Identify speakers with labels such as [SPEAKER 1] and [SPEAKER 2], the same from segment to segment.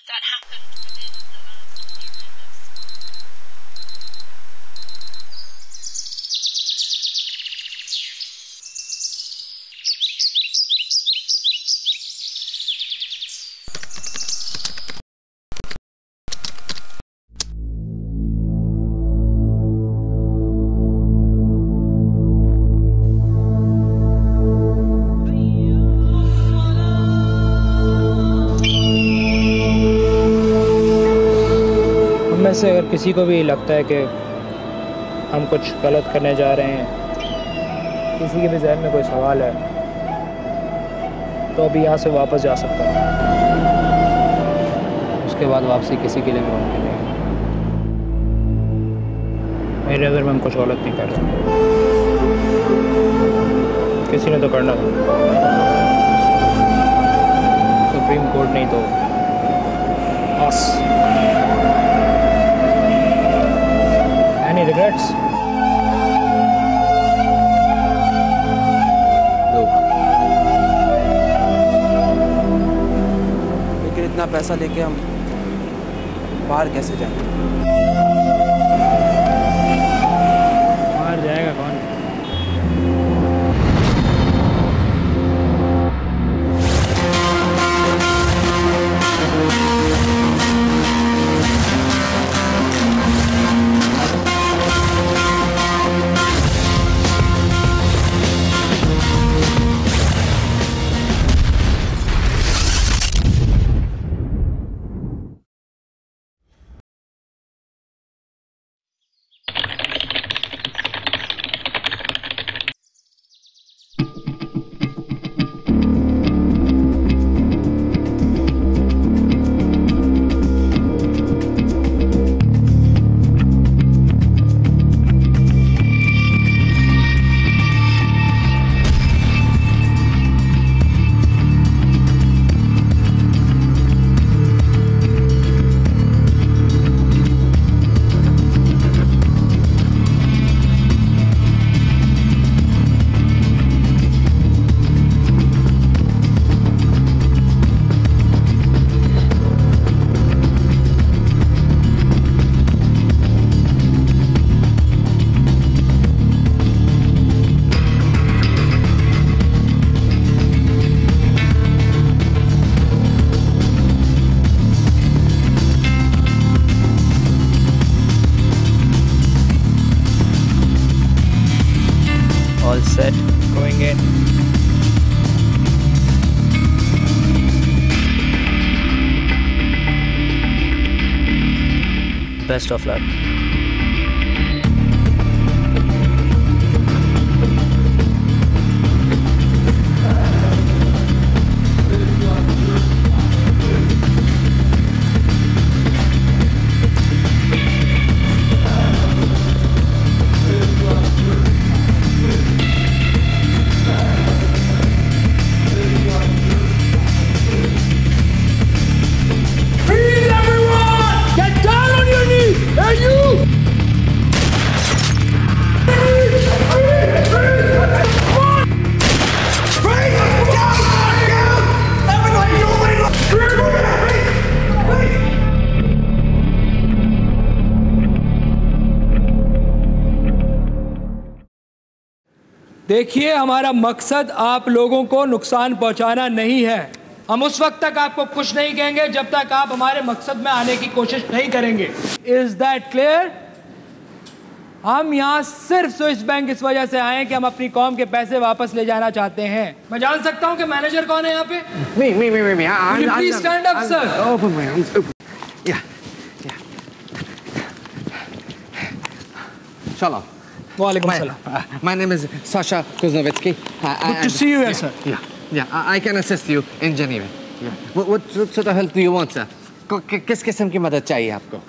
[SPEAKER 1] that happened within the last year in this.
[SPEAKER 2] से अगर किसी को भी लगता है कि हम कुछ गलत करने जा रहे हैं, किसी के भी जहन में कोई सवाल है, तो अभी यहाँ से वापस जा सकता है। उसके बाद वापसी किसी के लिए भी मुमकिन नहीं है। मेरे नज़र में हम कुछ गलत नहीं कर रहे, किसी ने तो करना था। सुप्रीम कोर्ट नहीं तो बस। Any regrets?
[SPEAKER 3] No. लेकिन इतना पैसा लेके हम बाहर कैसे जाएंगे?
[SPEAKER 2] बाहर जाएगा कौन? All set, going in. Best of luck.
[SPEAKER 4] देखिए, हमारा मकसद आप लोगों को नुकसान पहुंचाना नहीं है। हम उस वक्त तक आपको कुछ नहीं कहेंगे जब तक आप हमारे मकसद में आने की कोशिश नहीं करेंगे। Is that clear? हम यहाँ सिर्फ स्विस बैंक इस वजह से आए हैं कि हम अपनी कौम के पैसे वापस ले जाना चाहते हैं। मैं जान सकता हूँ कि मैनेजर कौन है यहाँ पे?
[SPEAKER 5] Me.
[SPEAKER 4] Please stand up, sir.
[SPEAKER 5] Open my arms. Yeah. Shalom.
[SPEAKER 4] वालेकुम सलाम।
[SPEAKER 5] My name is Sasha Kuznovitsky.
[SPEAKER 4] Good to see you here, sir.
[SPEAKER 5] Yeah. I can assist you in Geneva. Yeah. What sort of help do you want, sir? किस किस्म की मदद चाहिए आपको?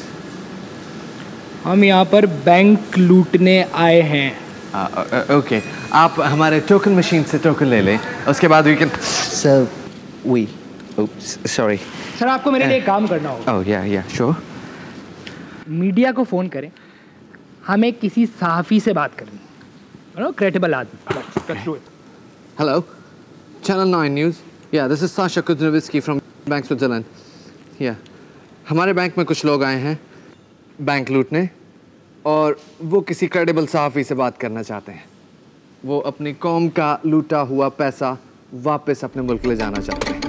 [SPEAKER 2] हम यहाँ पर बैंक लूटने आए हैं।
[SPEAKER 5] Okay. आप हमारे टोकन मशीन से टोकन ले लें। उसके बाद we can. So we. Oops. Sorry.
[SPEAKER 2] Sir, आपको मेरे लिए एक काम करना होगा।
[SPEAKER 5] Oh yeah. Sure.
[SPEAKER 2] मीडिया को फ़ोन करें, हमें किसी सहाफ़ी से बात करनी है, क्रेडिबल आदमी। Let's do it.
[SPEAKER 5] Hello, Channel 9 News. Yeah, this is Sasha Kuznovitsky from Bank Switzerland. या हमारे बैंक में कुछ लोग आए हैं बैंक लूटने, और वो किसी क्रेडिबल सहाफ़ी से बात करना चाहते हैं। वो अपनी कौम का लूटा हुआ पैसा वापस अपने मुल्क ले जाना चाहते हैं।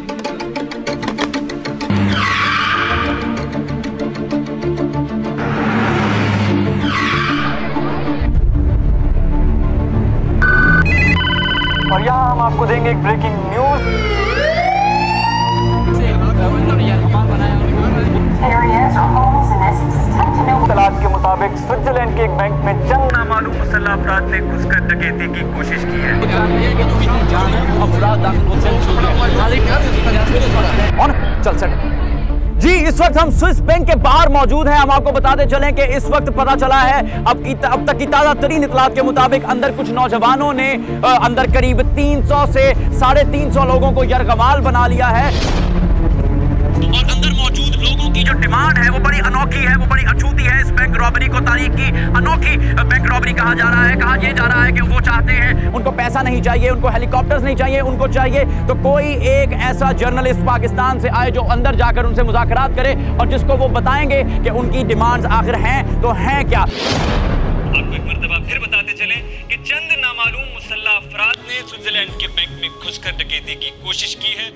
[SPEAKER 6] और यहाँ हम आपको देंगे एक ब्रेकिंग न्यूज। तलाश के मुताबिक स्विट्जरलैंड के एक बैंक में चंद नामालूम मुसल्लह अफराद ने घुसकर डकैती की कोशिश की है। चल सेट जी, इस वक्त हम स्विस बैंक के बाहर मौजूद हैं। हम आपको बताते चलें कि इस वक्त पता चला है अब तक की ताज़ा तरीन इतलात के मुताबिक अंदर कुछ नौजवानों ने अंदर करीब 300 से 350 लोगों को यरगमाल बना लिया है, और अंदर मौजूद लोगों की जो डिमांड है वो बड़ी अनोखी है, वो बड़ी अछूती है। इस बैंक रॉबरी को तारीख की अनोखी बैंक रॉबरी कहा जा रहा है। कहा यह जा रहा है कि वो चाहते हैं, उनको पैसा नहीं चाहिए, उनको हेलीकॉप्टर्स नहीं चाहिए, उनको चाहिए तो कोई एक ऐसा जर्नलिस्ट पाकिस्तान से आए जो अंदर जाकर उनसे मुज़ाकरात करे और जिसको वो बताएंगे कि उनकी डिमांड्स आखिर हैं तो हैं क्या।
[SPEAKER 7] आपको एक मर्तबा फिर बताते चलें कि चंद नामालूम मुसल्लह अफराद ने स्विट्जरलैंड के बैंक में घुसकर डकैती की कोशिश की है।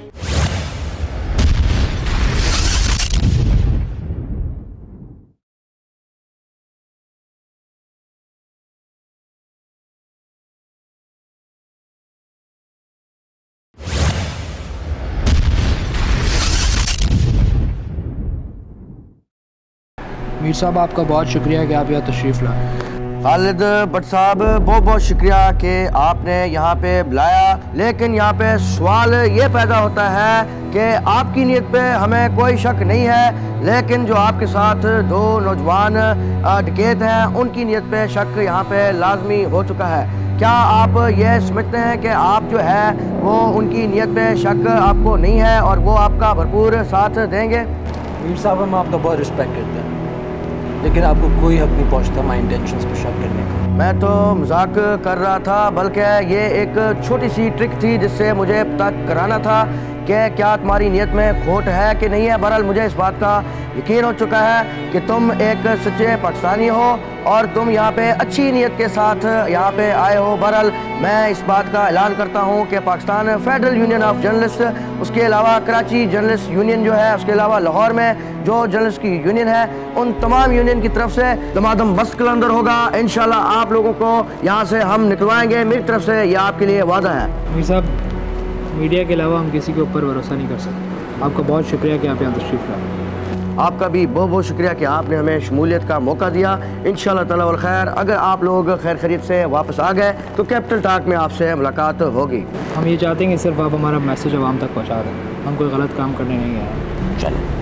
[SPEAKER 2] मीर साहब, आपका बहुत शुक्रिया कि आप यहाँ तशरीफ़ लाए।
[SPEAKER 8] खालिद भट्ट साहब, बहुत बहुत शुक्रिया कि आपने यहाँ पे बुलाया, लेकिन यहाँ पे सवाल ये पैदा होता है कि आपकी नीयत पे हमें कोई शक नहीं है, लेकिन जो आपके साथ दो नौजवान डकैत हैं उनकी नीयत पे शक यहाँ पे लाजमी हो चुका है। क्या आप ये समझते हैं कि आप जो है वो उनकी नीयत पे शक आपको नहीं है और वो आपका भरपूर साथ देंगे?
[SPEAKER 3] मीर साहब, हम आपका बहुत रिस्पेक्ट करते हैं, लेकिन आपको कोई हक नहीं पहुंचता हमारे इंटेंशंस पर शक करने का।
[SPEAKER 8] मैं तो मजाक कर रहा था, बल्कि ये एक छोटी सी ट्रिक थी जिससे मुझे पता कराना था कि क्या तुम्हारी नीयत में खोट है कि नहीं है। बहरहाल मुझे इस बात का यकीन हो चुका है कि तुम एक सच्चे पाकिस्तानी हो और तुम यहाँ पे अच्छी नीयत के साथ यहाँ पे आए हो। बहरहाल मैं इस बात का ऐलान करता हूँ कि Pakistan federal union of journalist, उसके अलावा कराची जर्नलिस्ट यूनियन जो है, उसके अलावा लाहौर में जो जर्नलिस्ट की यूनियन है, उन तमाम यूनियन की तरफ से दमादम बस्त कलंदर होगा। इंशाल्लाह आप लोगों को यहाँ से हम निकलवाएंगे, मेरी तरफ से ये आपके लिए वादा है।
[SPEAKER 2] मीर साहब, मीडिया के अलावा हम किसी के ऊपर भरोसा नहीं कर सकते। आपका बहुत शुक्रिया कि आप यहाँ तशरीफ़ लाए।
[SPEAKER 8] आपका भी बहुत बहुत शुक्रिया कि आपने हमें शमूलियत का मौका दिया। इंशाल्लाह ताला वल खैर, अगर आप लोग खैर खरीद से वापस आ गए तो कैपिटल टॉक में आपसे मुलाकात होगी।
[SPEAKER 2] हम ये चाहते हैं कि सिर्फ आप हमारा मैसेज आवाम तक पहुँचा दें, हम कोई गलत काम करने नहीं आए।
[SPEAKER 8] चलें।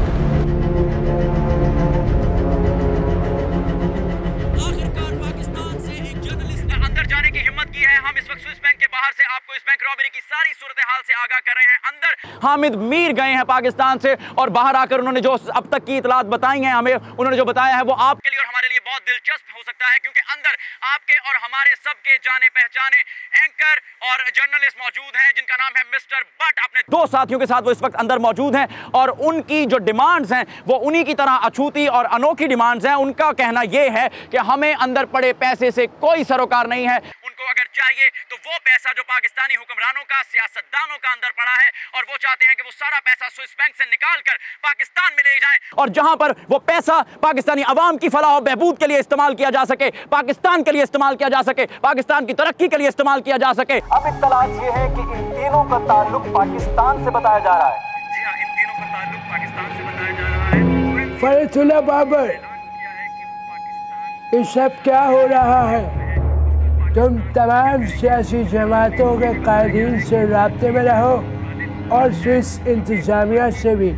[SPEAKER 6] आखिरकार पाकिस्तान से एक जर्नलिस्ट ने अंदर जाने की हिम्मत की है। हम इस वक्त स्विस बैंक के बाहर से आपको इस बैंक रॉबरी की सारी सूरत हाल से आगाह कर रहे हैं। अंदर हामिद मीर गए हैं पाकिस्तान से और बाहर आकर उन्होंने जो अब तक की इतलात बताई हैं हमें, उन्होंने जो बताया है वो आपके लिए और हमारे लिए बहुत दिलचस्प हो सकता है, क्योंकि अंदर आपके और हमारे सबके जाने पहचाने एंकर और जर्नलिस्ट मौजूद हैं जिनका नाम है मिस्टर बट। अपने दो साथियों के साथ वो इस वक्त अंदर मौजूद हैं और उनकी जो डिमांड्स हैं वो उन्हीं की तरह अछूती और अनोखी डिमांड्स हैं। उनका कहना यह है कि हमें अंदर पड़े पैसे से कोई सरोकार नहीं है, उनको अगर चाहिए तो वो पैसा जो पाकिस्तानी हुक्मरानों का, सियासतदानों का अंदर पड़ा है, और वो चाहते हैं कि वो सारा पैसा स्विस बैंक से निकाल कर पाकिस्तान में ले जाएं, और जहां पर वो पैसा पाकिस्तानी अवाम की फलाह और बहबूद के लिए इस्तेमाल किया जा सके, पाकिस्तान के लिए इस्तेमाल किया जा सके, पाकिस्तान की तरक्की के लिए इस्तेमाल किया जा सके। अब इत्तलात ये है कि इन तीनों का ताल्लुक पाकिस्तान से बताया जा रहा है। जी हाँ, इन तीनों का ताल्लुक पाकिस्तान से बताया जा रहा है।
[SPEAKER 9] फरीदुल्लाह बाबर, इस सब क्या हो रहा है? तुम तमाम सियासी जमातों के कायदीन से राब्ते में रहो और स्विस इंतजामिया से भी,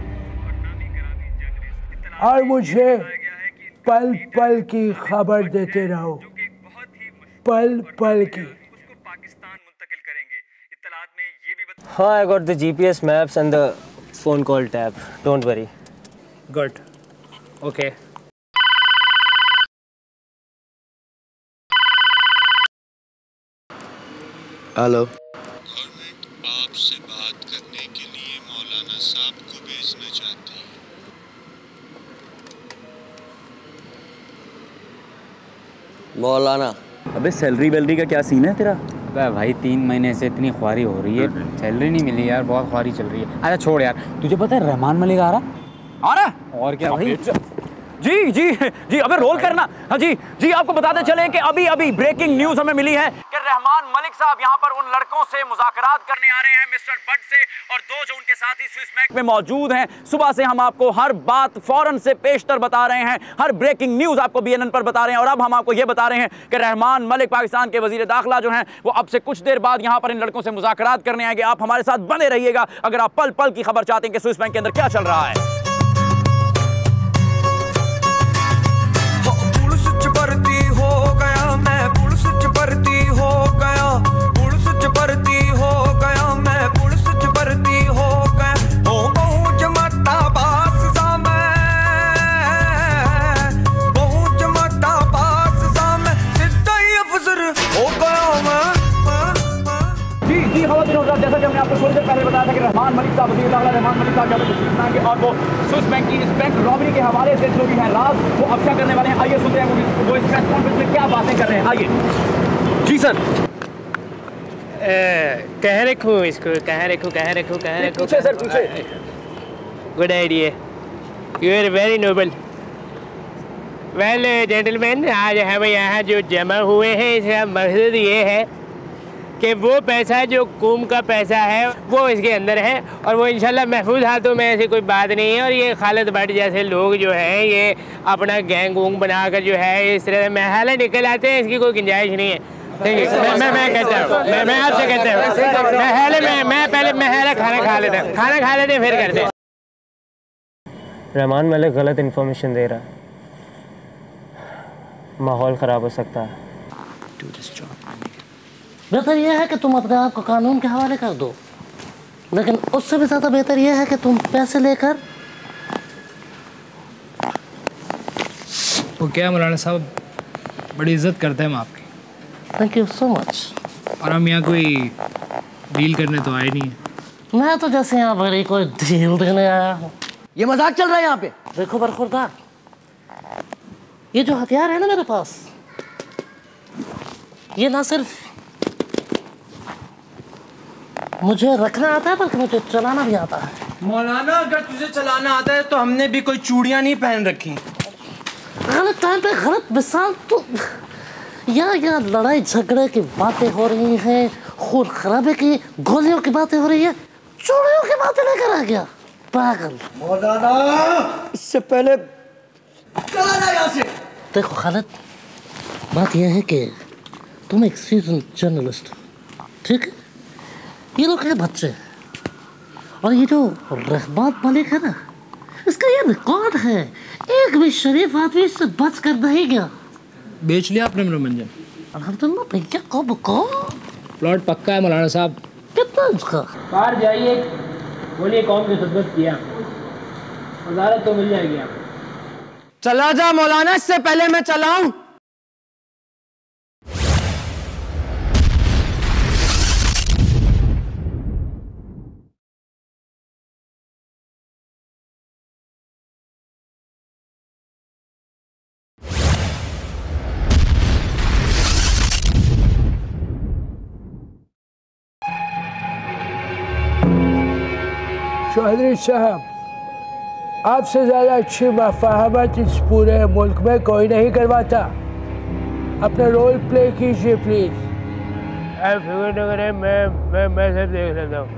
[SPEAKER 9] और मुझे पल पल की खबर देते रहो, पल पल की।
[SPEAKER 10] हाँ, I got the GPS maps and the phone call tab. Don't worry.
[SPEAKER 2] Good. Okay.
[SPEAKER 8] Hello.
[SPEAKER 11] Government आपसे बात करने के लिए मौलाना साहब को भेजना चाहती है।
[SPEAKER 8] मौलाना।
[SPEAKER 6] अबे सैलरी वैलरी का क्या सीन है तेरा?
[SPEAKER 11] अबे भाई 3 महीने से इतनी ख्वारी हो रही है, सैलरी नहीं मिली यार, बहुत ख्वारी चल रही है। अच्छा छोड़ यार, तुझे पता है रहमान मलिक आ रहा? और क्या भाई?
[SPEAKER 6] जी जी जी, अबे रोल करना। हाँ जी जी, आपको बताते चले कि अभी अभी ब्रेकिंग न्यूज हमें मिली है कि रहमान मलिक साहब यहाँ पर उन लड़कों से मुज़ाकरात करने आ रहे हैं, मिस्टर भट्ट से और 2 जो उनके साथी स्विस बैंक में मौजूद हैं। सुबह से हम आपको हर बात फौरन से पेशतर बता रहे हैं, हर ब्रेकिंग न्यूज आपको BNN पर बता रहे हैं। और अब हम आपको ये बता रहे हैं कि रहमान मलिक पाकिस्तान के वजीर दाखिला जो हैं वो अब से कुछ देर बाद यहाँ पर इन लड़कों से मुज़ाकरात करने आएंगे। आप हमारे साथ बने रहिएगा अगर आप पल पल की खबर चाहते हैं कि स्विस बैंक के अंदर क्या चल रहा है।
[SPEAKER 12] भर्ती हो गया मैं, पुलिस च भर्ती हो गया, पुलिस च भर्ती हो गया मैं, पुलिस च भर्ती हो गया। ओ बहु जमाता बास सा मैं, बहु जमाता बास सा मैं, सीधा ही अफसर हो गया मैं।
[SPEAKER 6] जी जी हाँ जैसा कि हमने आपको थोड़ी देर पहले बताया था कि रहमान मलिक साहब वज़ीर दाखिला रहमान मलिक साहब यहाँ पे तशरीफ लाएंगे और वो स्विस बैंक की इस बैंक रॉबरी के हवाले से जो भी है राज वो अफशा करने वाले हैं। आइए सुनते हैं वो इस प्रेस कॉन्फ्रेंस में क्या बातें कर रहे हैं। आइए जी सर।
[SPEAKER 10] कहाँ रखूँ इसको, कहाँ रखूँ?
[SPEAKER 6] पीछे सर, पीछे।
[SPEAKER 10] Good idea, you are very noble. Well gentleman, आज हम यहाँ जो जमा हुए हैं इसका मकसद ये है कि वो पैसा जो कूम का पैसा है वो इसके अंदर है और वो इंशाल्लाह महफूज हाथों में, ऐसी कोई बात नहीं है। और ये खालिद भट्ट जैसे लोग जो हैं ये अपना गैंग वूंग बनाकर जो है इस तरह महल निकल आते हैं, इसकी कोई गुंजाइश नहीं है। मैं कहता हूँ, मैं आपसे कहता हूँ महल में मैं पहले महल खाना खा लेते फिर करते। रहमान मलिक गलत इन्फॉर्मेशन दे रहा है, माहौल ख़राब हो सकता है।
[SPEAKER 13] बेहतर यह है कि तुम अपने आप को कानून के हवाले कर दो, लेकिन उससे भी ज़्यादा बेहतर यह है कि तुम पैसे लेकर।
[SPEAKER 2] वो क्या मौलाना साहब, बड़ी इज्जत करते हैं हम आपकी।
[SPEAKER 13] Thank you so much.
[SPEAKER 2] और हम यहाँ कोई डील करने तो आए नहीं है।
[SPEAKER 13] मैं तो जैसे यहाँ बड़ी कोई डील देने आया हूँ।
[SPEAKER 8] ये मजाक चल रहा है यहाँ पे।
[SPEAKER 13] देखो बरखुरदार, ये जो हथियार है ना मेरे पास, ये ना सिर्फ मुझे रखना आता है बल्कि मुझे चलाना भी आता है।
[SPEAKER 3] मौलाना अगर तुझे चलाना आता है तो हमने भी कोई चूड़ियाँ नहीं पहन रखी।
[SPEAKER 13] गलत टाइम पे गलत मिसाल तो या लड़ाई झगड़े की बातें हो रही हैं, खून खराबे की गोलियों की बातें हो रही है, चूड़ियों की बातें लेकर आ गया पागल।
[SPEAKER 8] मौलाना इससे पहले चला जा यहाँ से।
[SPEAKER 13] देखो खालिद, बात यह है कि तुम एक सीजन जर्नलिस्ट हो, ठीक है? ये लोग हैं बच्चे, और ये जो रहमान मलिक है ना, इसका ये रिकॉर्ड है, एक भी शरीफ आदमी इससे बच कर नहीं गया।
[SPEAKER 2] बेच लिया आपने मनोरंजन?
[SPEAKER 13] अल्हम्दुलिल्लाह भैया, कब को
[SPEAKER 2] प्लॉट पक्का है मौलाना साहब।
[SPEAKER 13] कितना इसका?
[SPEAKER 10] बाहर जाइए, बोलिए कौन की खिदमत किया, वजारत तो मिल जाएगी आपको।
[SPEAKER 3] चला जा मौलाना, इससे पहले मैं चलाऊं।
[SPEAKER 9] चौधरी साहब, आपसे ज़्यादा अच्छी मफाहमत इस पूरे मुल्क में कोई नहीं करवाता। अपना रोल प्ले कीजिए प्लीज।
[SPEAKER 10] आप फिक्र न करें, मैं सब देख लेता हूँ।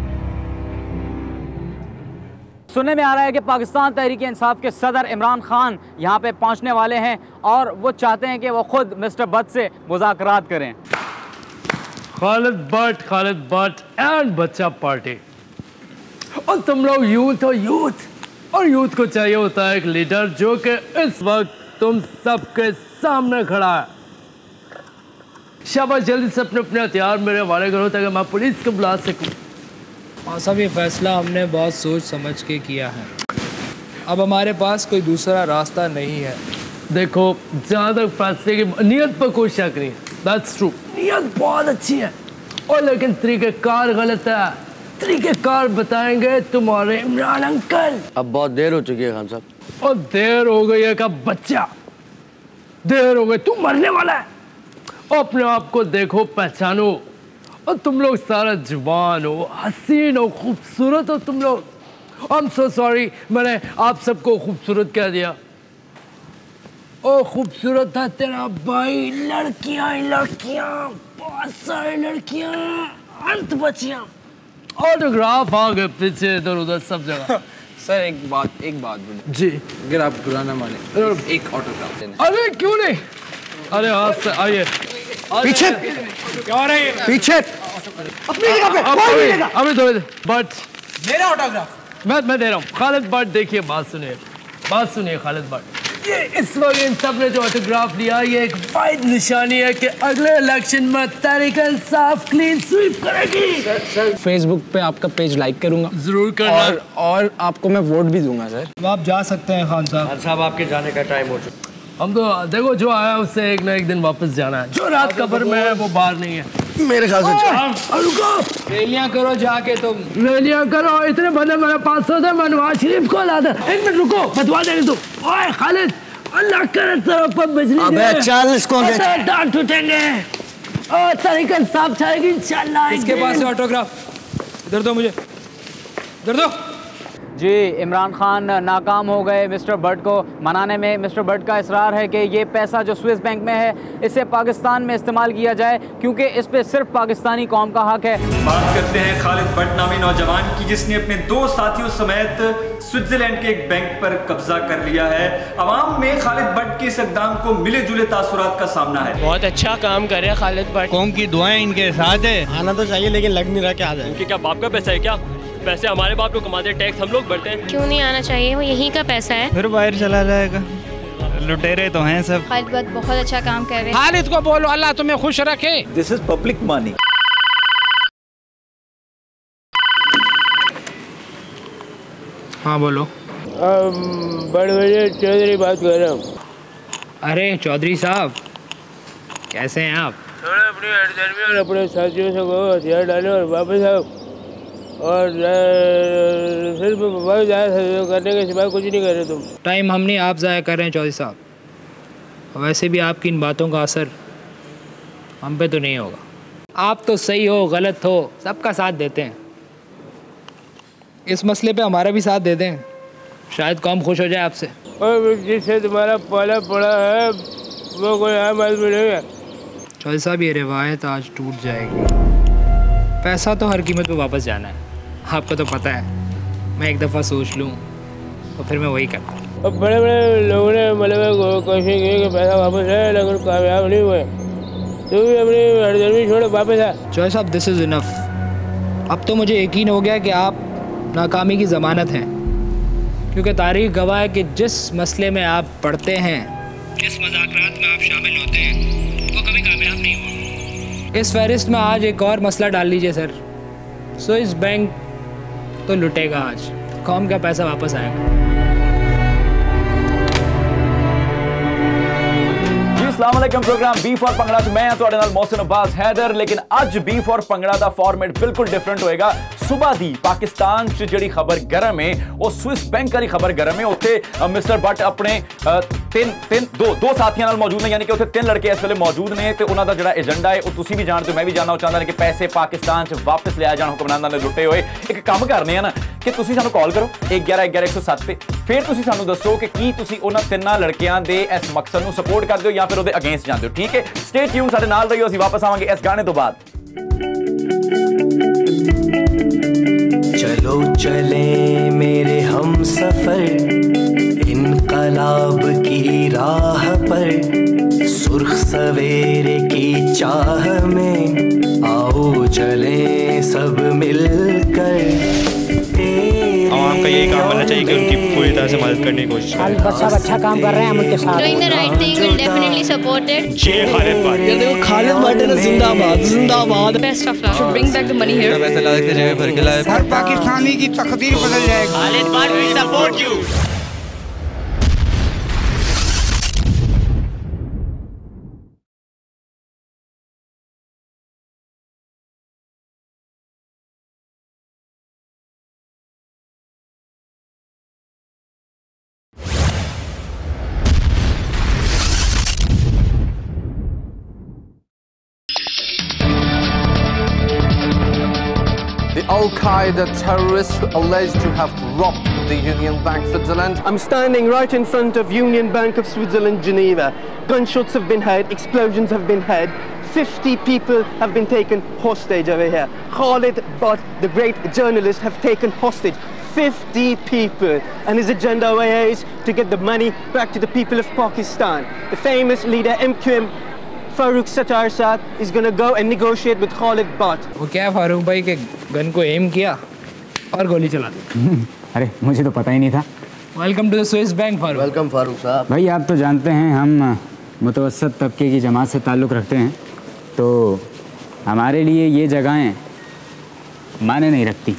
[SPEAKER 6] सुनने में आ रहा है कि पाकिस्तान तहरीक इंसाफ के सदर इमरान खान यहाँ पे पहुँचने वाले हैं और वो चाहते हैं कि वो खुद मिस्टर भट्ट से मुज़ाकरात करें।
[SPEAKER 4] खालिद भट्ट एंड बच्चा पार्टी। और तुम लोग यूथ और यूथ को चाहिए होता है एक लीडर जो कि इस वक्त तुम सबके सामने खड़ा है। शाबाश, जल्दी से अपने अपने हथियार मेरे हवाले करो ताकि मैं पुलिस को बुला सकूं।
[SPEAKER 2] हाँ साहब, ये फैसला हमने बहुत सोच समझ के किया है। अब हमारे पास कोई दूसरा रास्ता नहीं है।
[SPEAKER 4] देखो, जहाँ तक फैसले की नीयत पर कोई शक नहीं, दैट्स ट्रू, नीयत बहुत अच्छी है, और लेकिन तरीक़ेकार गलत है। तरीक़ेकार बताएंगे तुम्हारे इमरान अंकल।
[SPEAKER 8] अब बहुत देर हो चुकी है खान साहब।
[SPEAKER 4] और देर हो गई है का बच्चा।
[SPEAKER 9] देर हो गई, तू मरने वाला है। अपने आप को देखो, पहचानो। और तुम लोग सारा जवान हो, हसीन हो, खूबसूरत हो तुम लोग। आई एम सो सॉरी, मैंने आप सबको खूबसूरत कह दिया। ओ खूबसूरत था तेरा भाई। लड़कियां लड़कियां, बहुत सारी लड़कियां, अंत बचियां। ऑटोग्राफ आ गए पीछे इधर उधर सब जगह।
[SPEAKER 3] सर एक बात बोले
[SPEAKER 9] जी,
[SPEAKER 3] अगर आप बुरा ना माने, एक ऑटोग्राफ देना।
[SPEAKER 9] अरे क्यों नहीं, अरे हाथ से आइए।
[SPEAKER 8] पीछे
[SPEAKER 4] क्या रही है?
[SPEAKER 8] पीछे अपनी जगह पे कोई नहीं देगा।
[SPEAKER 9] अभी थोड़ी देर, बट
[SPEAKER 4] मेरा ऑटोग्राफ
[SPEAKER 9] मैं दे रहा हूँ। खालिद बट देखिए, बात सुनिए खालिद बट। ये इस वक्त इन सब ने जो ऑटोग्राफ लिया, ये एक वाइड निशानी है कि अगले इलेक्शन में तहरीक इंसाफ क्लीन स्वीप करेगी।
[SPEAKER 3] सर फेसबुक पे आपका पेज लाइक करूंगा,
[SPEAKER 9] जरूर करना,
[SPEAKER 3] और आपको मैं वोट भी दूंगा सर।
[SPEAKER 2] आप जा सकते हैं खान साहब।
[SPEAKER 3] खान साहब आपके जाने का टाइम हो चुका।
[SPEAKER 9] हम तो देखो, जो आया उससे एक ना एक दिन वापस जाना है। जो रात कब्र में है वो बाहर नहीं है
[SPEAKER 8] मेरे ख्याल से।
[SPEAKER 9] रुको,
[SPEAKER 4] रैलियां करो जाके तुम।
[SPEAKER 9] रैलियां करो, इतने बंदे मेरे 500 थे, मैं नवाज शरीफ को ला दे। एक मिनट रुको, बतवा देंगे तुम। ओए खालिद, अल्लाह करे तेरे ऊपर बिजली
[SPEAKER 8] अबे चल इसको
[SPEAKER 9] डांट टूटेंगे और तहरीक इंसाफ छाएगी इंशाल्लाह।
[SPEAKER 4] इसके पास से ऑटोग्राफ इधर दो, मुझे इधर दो।
[SPEAKER 6] जी, इमरान खान नाकाम हो गए मिस्टर भट्ट को मनाने में। मिस्टर भट्ट का इसरार है कि ये पैसा जो स्विस बैंक में है, इसे पाकिस्तान में इस्तेमाल किया जाए, क्योंकि इस पे सिर्फ पाकिस्तानी कौम का हक है।
[SPEAKER 7] बात करते हैं खालिद भट्ट नामी नौजवान की, जिसने अपने 2 साथियों समेत स्विट्जरलैंड के एक बैंक पर कब्जा कर लिया है। अवाम में खालिद भट्ट के इस इक़दाम को मिले जुले तासुरात का सामना है।
[SPEAKER 10] बहुत अच्छा काम कर रहे हैं खालिद भट्ट।
[SPEAKER 14] कौम की दुआएं इनके साथ है।
[SPEAKER 15] आना तो चाहिए लेकिन लग नहीं रहा क्या आ जाए।
[SPEAKER 16] उनके क्या बाप का पैसा है क्या? पैसे हमारे बाप लोग कमाते हैं, टैक्स हम लोग भरते हैं।
[SPEAKER 17] क्यों नहीं आना चाहिए, वो यहीं का पैसा है।
[SPEAKER 14] फिर बाहर चला जाएगा। लुटेरे तो हैं सब।
[SPEAKER 17] खालिद भट्ट बहुत अच्छा काम कर रहे हैं।
[SPEAKER 10] खालिद को बोलो अल्लाह तुम्हें खुश रखे।
[SPEAKER 6] This is public money.
[SPEAKER 2] हाँ बोलो।
[SPEAKER 10] बड़े चौधरी बात कर रहा हूँ।
[SPEAKER 2] अरे चौधरी साहब, कैसे हैं आप?
[SPEAKER 10] थोड़ा अपनी हरदर्मी और अपने साथियों से कहो हथियार डाले और वापस आओ, और सिर्फ वक्त ज़ाया करने के सिवाय कुछ नहीं कर रहे तुम।
[SPEAKER 2] टाइम हम नहीं, आप ज़ाया कर रहे हैं चौधरी साहब। वैसे भी आपकी इन बातों का असर हम पे तो नहीं होगा। आप तो सही हो गलत हो सबका साथ देते हैं, इस मसले पे हमारा भी साथ देते हैं, शायद कौम खुश हो जाए आपसे।
[SPEAKER 10] और जिससे तुम्हारा पाला पड़ा है वो कोई आम आदमी नहीं है।
[SPEAKER 2] चौधरी साहब, ये रिवायत आज टूट जाएगी। पैसा तो हर कीमत पे वापस जाना है, आपको तो पता है। मैं एक दफ़ा सोच लूँ तो फिर मैं वही करता हूँ।
[SPEAKER 10] अब बड़े बड़े लोगों ने मतलब कोशिश की कि पैसा वापस है, लेकिन कामयाब नहीं हुए। तू भी अपनी हरदर्मी छोड़ वापस आ।
[SPEAKER 2] चौधरी साहब, दिस इज़ इनफ। अब तो मुझे यकीन हो गया कि आप नाकामी की ज़मानत हैं, क्योंकि तारीख गवाह है कि जिस मसले में आप पढ़ते हैं, जिस मज़ाकरात में आप शामिल होते हैं, वो कभी कामयाब नहीं हुआ। इस फहरिस्त में आज एक और मसला डाल लीजिए सर। स्विस बैंक तो लुटेगा आज, कौम का पैसा वापस आएगा।
[SPEAKER 6] अस्सलाम वालेकुम। प्रोग्राम बी फॉर पंगड़ा च मैं ਤੁਹਾਡੇ ਨਾਲ मोहसिन अब्बास हैदर। लेकिन ਅੱਜ बी फॉर पंगड़ा ਦਾ ਫਾਰਮੈਟ ਬਿਲਕੁਲ ਡਿਫਰੈਂਟ ਹੋਏਗਾ। ਸੁਬਾਹ ਦੀ ਪਾਕਿਸਤਾਨ 'ਚ ਜਿਹੜੀ ਖਬਰ ਗਰਮ ਹੈ ਉਹ ਸਵਿਸ ਬੈਂਕ ਵਾਲੀ ਖਬਰ ਗਰਮ ਹੈ। ਉੱਥੇ ਮਿਸਟਰ ਭੱਟ ਆਪਣੇ ਦੋ ਸਾਥੀਆਂ ਨਾਲ ਮੌਜੂਦ ਨੇ, ਯਾਨੀ ਕਿ ਉੱਥੇ 3 ਲੜਕੇ ਇਸ ਵੇਲੇ ਮੌਜੂਦ ਨੇ ਤੇ ਉਹਨਾਂ ਦਾ ਜਿਹੜਾ ਏਜੰਡਾ ਹੈ ਉਹ ਤੁਸੀਂ ਵੀ ਜਾਣਦੇ ਹੋ, ਮੈਂ ਵੀ ਜਾਣਨਾ ਚਾਹੁੰਦਾ ਹਾਂ ਕਿ ਪੈਸੇ ਪਾਕਿਸਤਾਨ 'ਚ ਵਾਪਸ ਲਿਆ ਜਾਣ ਹੁਕਮਰਾਨਾਂ ਨੇ ਲੁੱਟੇ ਹੋਏ। ਇੱਕ ਕੰਮ ਕਰਨੇ ਆ ਨਾ ਕਿ ਤੁਸੀਂ ਸਾਨੂੰ ਕਾਲ ਕਰੋ 1111 ਤੇ ਫਿਰ ਤੁਸੀਂ ਸਾਨੂੰ ਦੱਸੋ ਕਿ ਕੀ ਤੁਸੀਂ ਉਹਨਾਂ 3 ਲੜਕਿਆਂ ਦੇ ਇਸ ਮਕਸਦ ਨੂੰ ਸਪੋਰਟ ਕਰਦੇ ਹੋ ਜਾਂ ਫਿਰ ਉਹਦੇ ਅਗੇਂਸਟ ਜਾਂਦੇ ਹੋ। ਠੀਕ ਹੈ, ਸਟੇ ਟਿਊਨ, ਸਾਡੇ ਨਾਲ ਰਹੀਓ। ਅਸੀਂ ਵਾਪਸ ਆਵਾਂਗੇ ਇਸ ਗਾਣੇ ਤੋਂ ਬਾਅਦ।
[SPEAKER 12] चलो चले मेरे हम सफर इनकलाब की राह पर, सुर्ख सवेरे की चाह में आओ चले सब मिलकर।
[SPEAKER 14] आवाम का यही काम करना चाहिए कि उनकी पूरी तरह से मदद करने की कोशिश करें।
[SPEAKER 13] सब अच्छा काम कर रहे हैं, हम उनके साथ।
[SPEAKER 17] Doing the right thing will definitely support it.
[SPEAKER 14] जय खालिद भट्ट।
[SPEAKER 15] ये देखो खालिद भट्ट ने जिंदाबाद जिंदाबाद।
[SPEAKER 17] Best of luck. Should bring back the money here.
[SPEAKER 14] पैसा ला सकते जगह भर के लाए।
[SPEAKER 10] हर पाकिस्तानी की तकदीर बदल जाएगी।
[SPEAKER 16] Khalid Bhatt, we support you।
[SPEAKER 5] Al-Qaeda terrorists alleged to have robbed the Union Bank Switzerland.
[SPEAKER 18] I'm standing right in front of Union Bank of Switzerland, Geneva. Gunshots have been heard, explosions have been heard. 50 people have been taken hostage over here. Khalid Butt, the great journalist, have taken hostage 50 people. And his agenda over here is to get the money back to the people of Pakistan. The famous leader MQM, Farooq Sattar Saab, is going to go and negotiate with Khalid Butt.
[SPEAKER 2] वो क्या फारूक भाई के gun को M किया और गोली चला दी।
[SPEAKER 11] अरे मुझे तो पता ही नहीं था।
[SPEAKER 2] Welcome to the Swiss bank Farooq.
[SPEAKER 8] Welcome Farooq sahab.
[SPEAKER 11] भाई आप तो जानते हैं हम मुतवस्सत तबके की जमात से ताल्लुक़ रखते हैं, तो हमारे लिए ये जगहें माने नहीं रखती।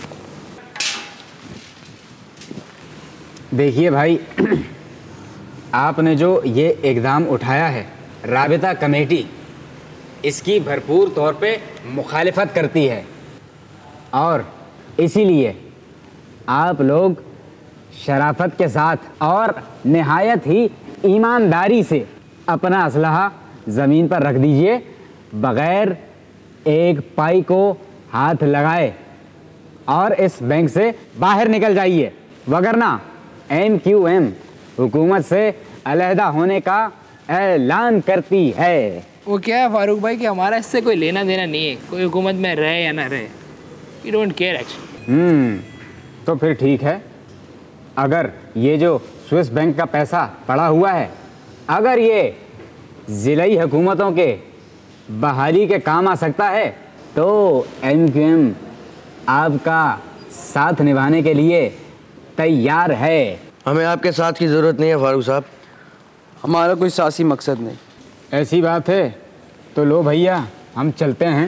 [SPEAKER 11] देखिए भाई, आपने जो ये इक़दाम उठाया है, राबिता कमेटी इसकी भरपूर तौर पे मुखालिफत करती है और इसीलिए आप लोग शराफत के साथ और निहायत ही ईमानदारी से अपना असलहा ज़मीन पर रख दीजिए, बग़ैर एक पाई को हाथ लगाए, और इस बैंक से बाहर निकल जाइए, वगरना MQM हुकूमत से अलहदा होने का ऐलान करती है।
[SPEAKER 2] वो क्या है फारूक भाई कि हमारा इससे कोई लेना देना नहीं है, कोई हुकूमत में रहे या ना रहे, वी डोंट केयर एक्चुअली।
[SPEAKER 11] तो फिर ठीक है, अगर ये जो स्विस बैंक का पैसा पड़ा हुआ है, अगर ये ज़िलाई हुकूमतों के बहाली के काम आ सकता है, तो MQM आपका साथ निभाने के लिए तैयार है।
[SPEAKER 8] हमें आपके साथ की ज़रूरत नहीं है फारूक साहब,
[SPEAKER 3] हमारा कोई सियासी मकसद नहीं।
[SPEAKER 11] ऐसी बात है तो लो भैया, हम चलते हैं।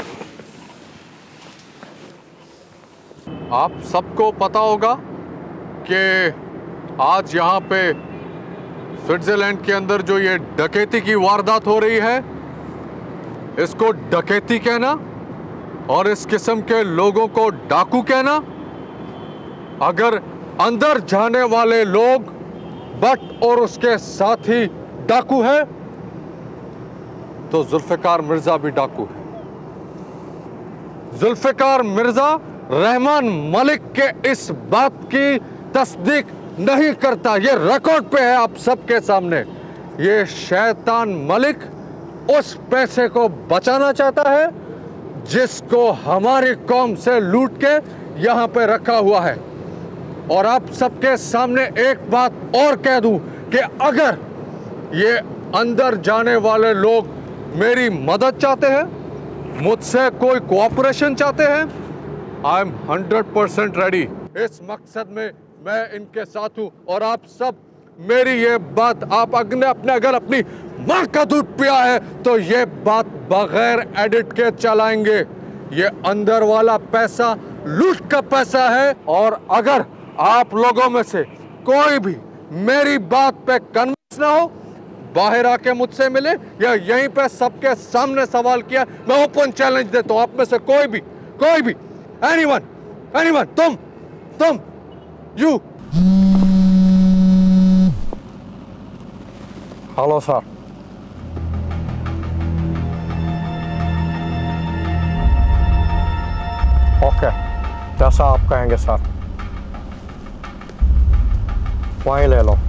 [SPEAKER 19] आप सबको पता होगा कि आज यहाँ पे स्विट्ज़रलैंड के अंदर जो ये डकैती की वारदात हो रही है, इसको डकैती कहना और इस किस्म के लोगों को डाकू कहना, अगर अंदर जाने वाले लोग बट और उसके साथी डाकू है, तो जुल्फ़िकार मिर्ज़ा भी डाकू है। जुल्फ़िकार मिर्ज़ा रहमान मलिक के इस बात की तस्दीक नहीं करता, ये रिकॉर्ड पे है आप सबके सामने। ये शैतान मलिक उस पैसे को बचाना चाहता है जिसको हमारी कौम से लूट के यहाँ पे रखा हुआ है। और आप सबके सामने एक बात और कह दूं कि अगर ये अंदर जाने वाले लोग मेरी मदद चाहते हैं, मुझसे कोई कोऑपरेशन चाहते हैं, आई एम 100% रेडी। इस मकसद में मैं इनके साथ हूं। और आप सब मेरी ये बात, आप अपने अगर अपनी माँ का दूध पिया है तो ये बात बगैर एडिट के चलाएंगे। ये अंदर वाला पैसा लूट का पैसा है, और अगर आप लोगों में से कोई भी मेरी बात पे कन्विंस ना हो, बाहर आके मुझसे मिले या यहीं पे सबके सामने सवाल किया, मैं ओपन चैलेंज देता हूं। आप में से कोई भी एनीवन, तुम यू। Hello sir. ओके, जैसा आप कहेंगे सर, वहीं ले लो।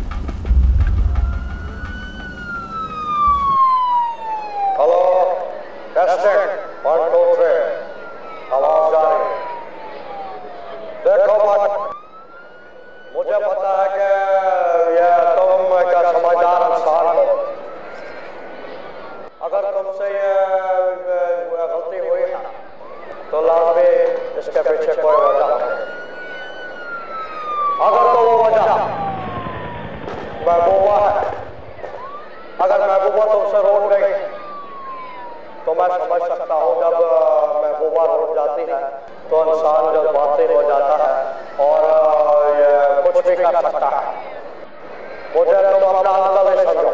[SPEAKER 20] हेलो, टेस्टिंग 1 2 3, आवाज आ रही। देखो मत, मुझे पता है कि ये तुम क्या समझदार इंसान हो। अगर तुमसे ये गलती हुई है तो लाजमी इसके पीछे कोई वजह है। अगर तो वो वजह महबूबा है, अगर महबूबा तुमसे रूठ गई तो मैं समझ सकता हूँ। जब महबूबा रूठ जाती है तो इंसान जज्बाती हो जाता है और ये कुछ भी कर सकता है। मुझे तुम अपना अंकल ही समझो।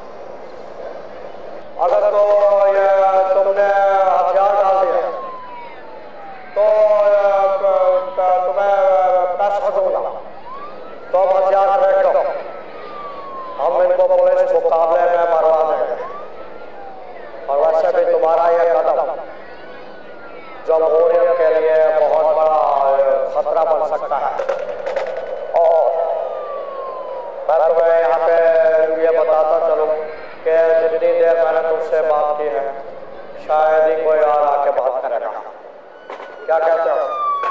[SPEAKER 20] अगर तो ये तुमने हथियार डाल दिए तो तुम्हें पैसा दूंगा, तो हम हथियार फेंक दो, हम इनको पुलिस मुकाबले में मरवा देंगे। और वैसे भी तुम्हारा यह कदम जमहूरियत के लिए बहुत बड़ा खतरा बन सकता है। और मैं तुम्हें यहाँ पे ये बताता चलूँ कि जितनी देर मैंने तुमसे बात की है शायद ही कोई और आके बात करेगा। क्या कहते हो?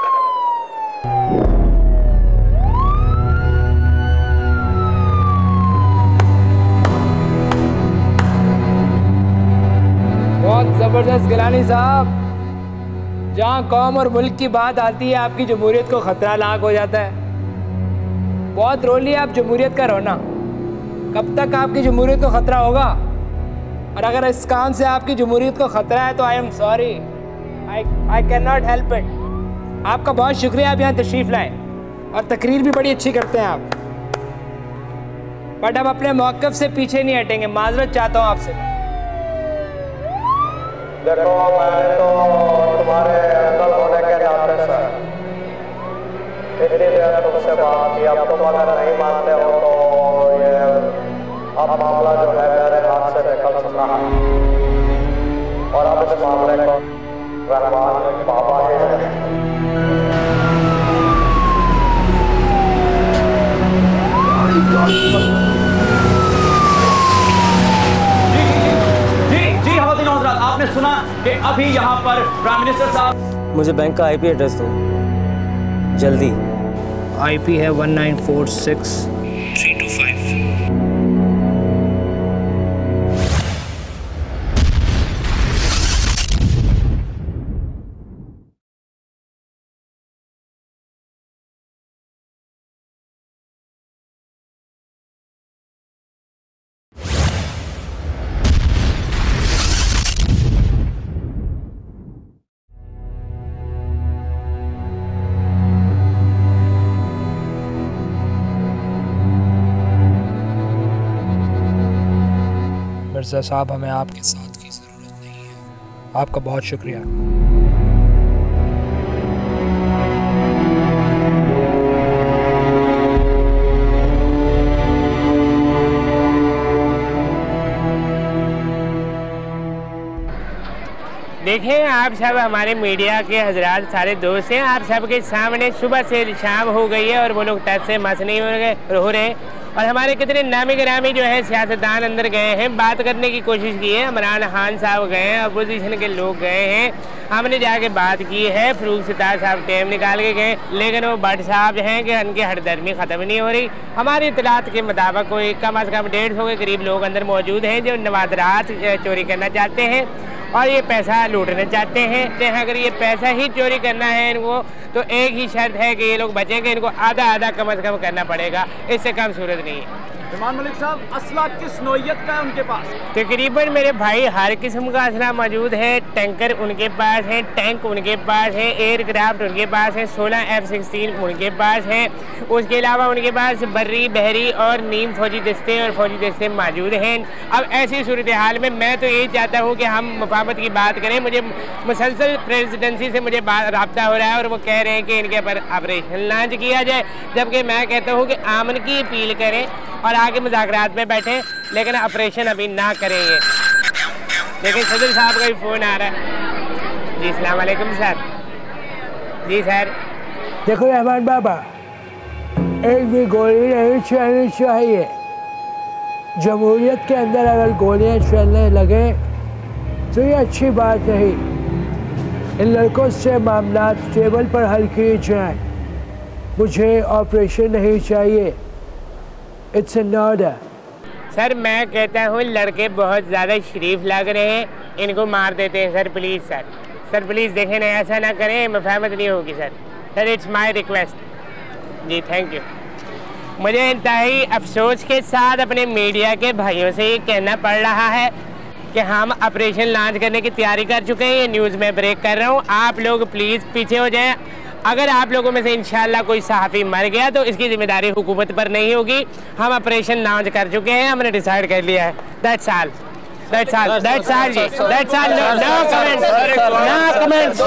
[SPEAKER 4] बहुत ज़बरदस्त गिलानी साहब। जहाँ कौम और मुल्क की बात आती है आपकी जमहूरियत को ख़तरा लाक हो जाता है। बहुत रो लिया आप जमहूरियत का रोना। कब तक आपकी जमहूरियत को ख़तरा होगा? और अगर इस काम से आपकी जमहूरियत को ख़तरा है तो I am sorry, I can not help it. आपका बहुत शुक्रिया, आप यहाँ तशरीफ़ लाए और तकरीर भी बड़ी अच्छी करते हैं आप। बट अब अपने मौक़िफ़ से पीछे नहीं हटेंगे। माजरत चाहता हूँ आपसे।
[SPEAKER 20] देखो मैंने तो तुम्हारे अंकल होने के नाते से इतनी देर तुमसे बात की। अब तुम अगर नहीं मानते हो तो ये अब मामला जो है मेरे हाथ से निकल चुका है और अब इस मामले को रहमान बाबा ही
[SPEAKER 6] आपने सुना कि अभी यहाँ पर प्राइम मिनिस्टर साहब।
[SPEAKER 15] मुझे बैंक का आईपी एड्रेस दो जल्दी।
[SPEAKER 2] आईपी है 1946325। मिर्ज़ा साहब, हमें आपके साथ की ज़रूरत नहीं है। आपका बहुत शुक्रिया।
[SPEAKER 10] देखें आप सब हमारे मीडिया के हजरात सारे दोस्त हैं। आप सबके सामने सुबह से शाम हो गई है और वो लोग टच से मस नहीं हो रहे। और हमारे कितने नामी गिरामी जो है सियासतदान अंदर गए हैं, बात करने की कोशिश की है। इमरान खान साहब गए हैं, अपोजिशन के लोग गए हैं, हमने जाके बात की है। फरूक सितार साहब टाइम निकाल के गए, लेकिन वो भट्ट साहब हैं कि उनकी हरदर्मी ख़त्म नहीं हो रही। हमारी इतलात के मुताबिक कोई कम अज़ कम 150 के करीब लोग अंदर मौजूद हैं जो नवादरात चोरी करना चाहते हैं और ये पैसा लूटना चाहते हैं। अगर ये पैसा ही चोरी करना है इनको तो एक ही शर्त है कि ये लोग बचेंगे। इनको आधा आधा कम अज़ कम करना पड़ेगा, इससे कम सूरत नहीं है।
[SPEAKER 6] रहमान मलिक साहब, असला किस नौइयत का है उनके पास?
[SPEAKER 10] तकरीबन मेरे भाई हर किस्म का असला मौजूद है। टैंकर उनके पास है, टैंक उनके पास है, एयरक्राफ्ट उनके पास है, 16 F-16 उनके पास है। उसके अलावा उनके पास बर्री बहरी और नीम फौजी दस्ते और फौजी दस्ते मौजूद हैं। अब ऐसी सूरत हाल में मैं तो यही चाहता हूँ कि हम मुफाहमत की बात करें। मुझे मुसलसल प्रेसिडेंसी से मुझे रब्ता हो रहा है और वो कह रहे हैं कि इनके ऊपर ऑपरेशन लॉन्च किया जाए, जबकि मैं कहता हूँ कि आमन की अपील करें और आगे मुज़ाकरात में बैठें, लेकिन ऑपरेशन अभी ना करेंगे। लेकिन सदर साहब का भी फ़ोन आ रहा है। जी अस्सलाम वालेकुम सर। जी सर।
[SPEAKER 21] देखो रहमान बाबा, एक भी गोली नहीं चलनी चाहिए। जमहूरियत के अंदर अगर गोलियां चलने लगे तो ये अच्छी बात नहीं। इन लड़कों से मामला टेबल पर हल किए जाएं। मुझे ऑपरेशन नहीं चाहिए। It's an order.
[SPEAKER 10] सर मैं कहता हूँ लड़के बहुत ज़्यादा शरीफ लग रहे हैं, इनको मार देते हैं sir. Please sir, sir please देखें ना, ऐसा ना करें, मुफाहमत नहीं होगी sir. Sir it's my request. जी थैंक यू। मुझे इंतहाई अफसोस के साथ अपने मीडिया के भाइयों से ये कहना पड़ रहा है कि हम ऑपरेशन लॉन्च करने की तैयारी कर चुके हैं। ये न्यूज़ में ब्रेक कर रहा हूँ, आप लोग प्लीज़ पीछे हो जाएं। अगर आप लोगों में से इंशाल्लाह कोई सहाफ़ी मर गया तो इसकी जिम्मेदारी हुकूमत पर नहीं होगी। हम ऑपरेशन लॉन्च कर चुके हैं, हमने डिसाइड कर लिया है। That's all, that's all, that's all जी, दैट्स ऑल। No comments.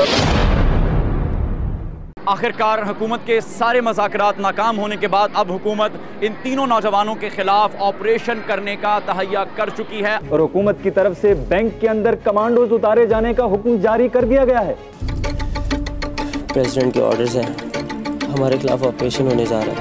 [SPEAKER 6] आखिरकार हुकूमत के सारे मज़ाकरात नाकाम होने के बाद अब हुकूमत इन तीनों नौजवानों के खिलाफ ऑपरेशन करने का तहैया कर चुकी है
[SPEAKER 22] और हुकूमत की तरफ से बैंक के अंदर कमांडोज उतारे जाने का हुक्म जारी कर दिया गया है।
[SPEAKER 15] प्रेसिडेंट के ऑर्डर्स हैं, हमारे खिलाफ ऑपरेशन होने जा रहा है।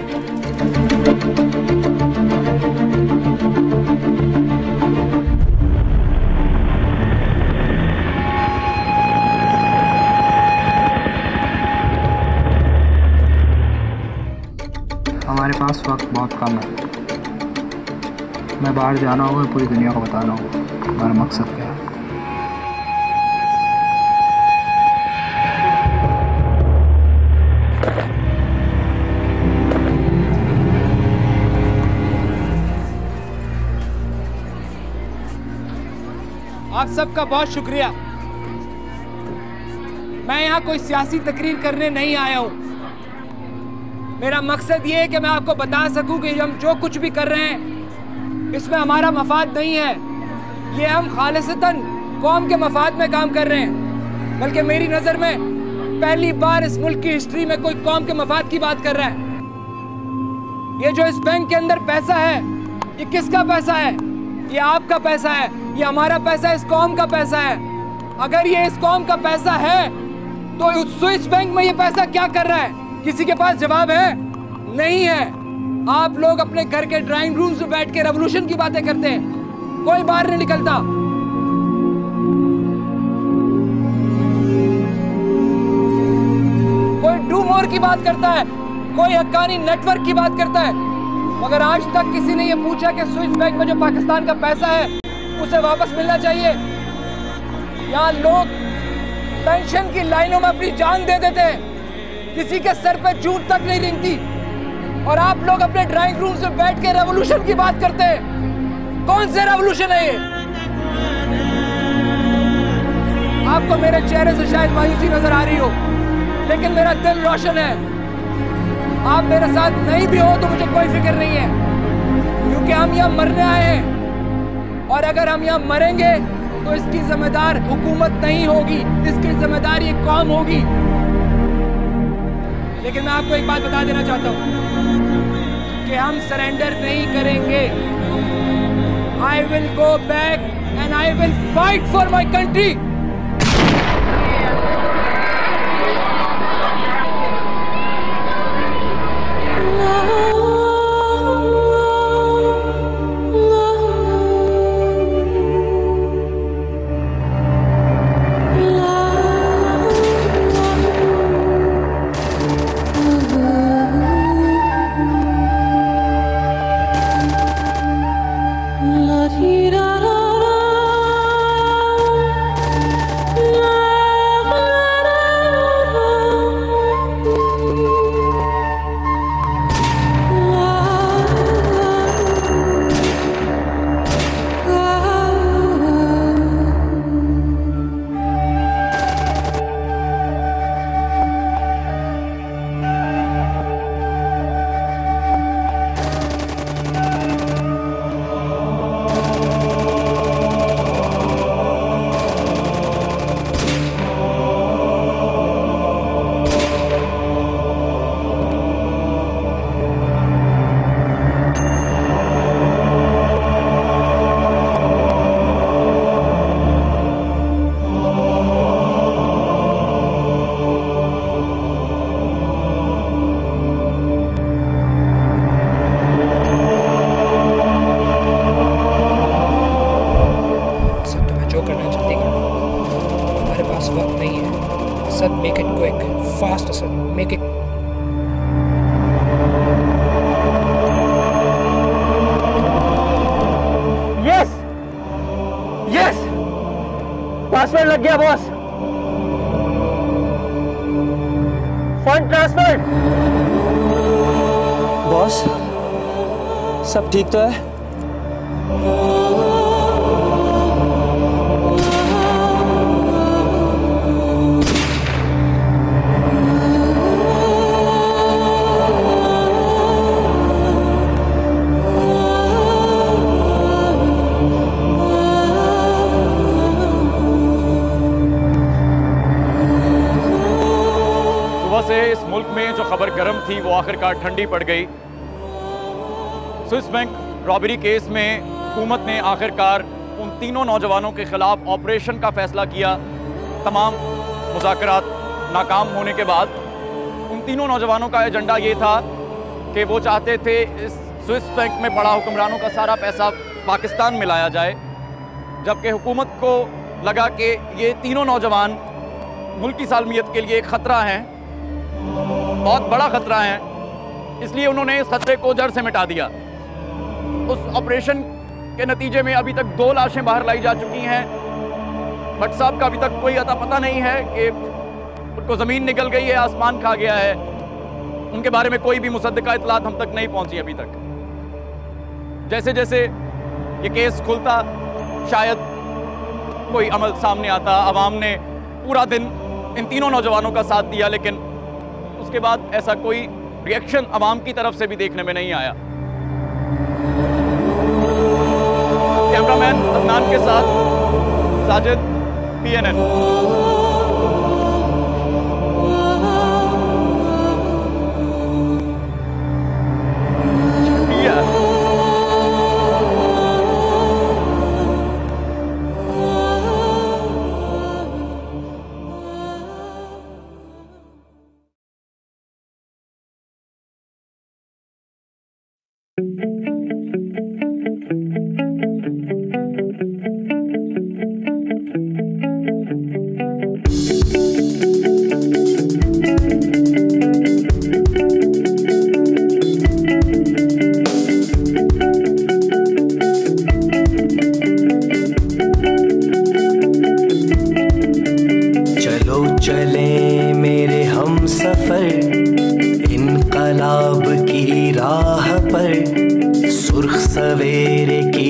[SPEAKER 2] हमारे पास वक्त बहुत कम है। मैं बाहर जाना होगा, पूरी दुनिया को बताना होगा हमारा मकसद क्या है।
[SPEAKER 4] आप सबका बहुत शुक्रिया। मैं यहाँ कोई सियासी तकरीर करने नहीं आया हूँ। मेरा मकसद ये है कि मैं आपको बता सकूं कि हम जो कुछ भी कर रहे हैं इसमें हमारा मफाद नहीं है। ये हम खालिसतन कौम के मफाद में काम कर रहे हैं। बल्कि मेरी नज़र में पहली बार इस मुल्क की हिस्ट्री में कोई कौम के मफाद की बात कर रहा है। ये जो इस बैंक के अंदर पैसा है, ये किसका पैसा है? ये आपका पैसा है, ये हमारा पैसा है, इस कौम का पैसा है। अगर ये इस कौम का पैसा है तो स्विस बैंक में ये पैसा क्या कर रहा है? किसी के पास जवाब है? नहीं है। आप लोग अपने घर के ड्राइंग रूम्स में बैठ के रेवोल्यूशन की बातें करते हैं, कोई बाहर नहीं निकलता। कोई डू मोर की बात करता है, कोई हक्कानी नेटवर्क की बात करता है, मगर आज तक किसी ने ये पूछा कि स्विस बैंक में जो पाकिस्तान का पैसा है उसे वापस मिलना चाहिए। यहाँ लोग पेंशन की लाइनों में अपनी जान दे देते हैं, किसी के सर पे जूट तक नहीं रेंगती, और आप लोग अपने ड्राइंग रूम में बैठ के रेवोल्यूशन की बात करते हैं। कौन से रेवोल्यूशन है ये? आपको मेरे चेहरे से शायद मायूसी नजर आ रही हो, लेकिन मेरा दिल रोशन है। आप मेरे साथ नहीं भी हो तो मुझे कोई फिक्र नहीं है, क्योंकि हम यहाँ मरने आए हैं, और अगर हम यहाँ मरेंगे तो इसकी जिम्मेदार हुकूमत नहीं होगी, इसकी जिम्मेदार ये कौम होगी। लेकिन मैं आपको एक बात बता देना चाहता हूं कि हम सरेंडर नहीं करेंगे। I will go back and I will fight for my country.
[SPEAKER 2] Make it quick, fast, sir. Make it.
[SPEAKER 18] Yes, yes. Password लग गया बॉस। Fund transfer.
[SPEAKER 15] बॉस, सब ठीक तो है?
[SPEAKER 6] से इस मुल्क में जो खबर गर्म थी वो आखिरकार ठंडी पड़ गई। स्विस बैंक रॉबरी केस में हुकूमत ने आखिरकार उन तीनों नौजवानों के खिलाफ ऑपरेशन का फैसला किया। तमाम मुज़ाकरात नाकाम होने के बाद उन तीनों नौजवानों का एजेंडा ये था कि वो चाहते थे इस स्विस बैंक में पड़ा हुक्मरानों का सारा पैसा पाकिस्तान में लाया जाए, जबकि हुकूमत को लगा कि ये तीनों नौजवान मुल्क की सालमियत के लिए एक ख़तरा हैं, बहुत बड़ा ख़तरा है, इसलिए उन्होंने इस खतरे को जड़ से मिटा दिया। उस ऑपरेशन के नतीजे में अभी तक 2 लाशें बाहर लाई जा चुकी हैं। भट्ट साहब का अभी तक कोई अता पता नहीं है कि उनको ज़मीन निकल गई है, आसमान खा गया है। उनके बारे में कोई भी मुसद्दका इतलात हम तक नहीं पहुंची अभी तक। जैसे जैसे ये केस खुलता शायद कोई अमल सामने आता। अवाम ने पूरा दिन इन तीनों नौजवानों का साथ दिया, लेकिन उसके बाद ऐसा कोई रिएक्शन अवाम की तरफ से भी देखने में नहीं आया। कैमरामैन अदनान के साथ साजिद, PNN।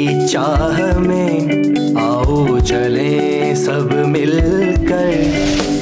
[SPEAKER 1] चाह में आओ चलें सब मिलकर।